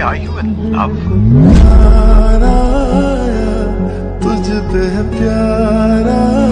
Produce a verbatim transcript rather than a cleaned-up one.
are you in love? तुझ पे है प्यारा